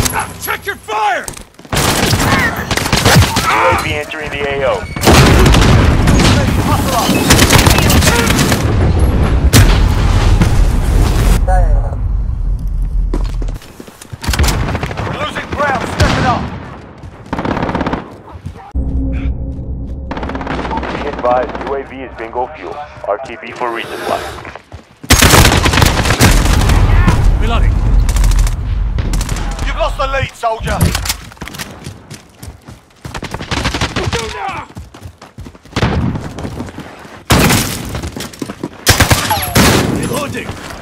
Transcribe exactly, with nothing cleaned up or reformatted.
Check your fire! U A V entering the A O. We're losing ground, step it up! Be advised, U A V is bingo fuel. R T B for resupply. Reloading. You've lost the lead, soldier. Reloading.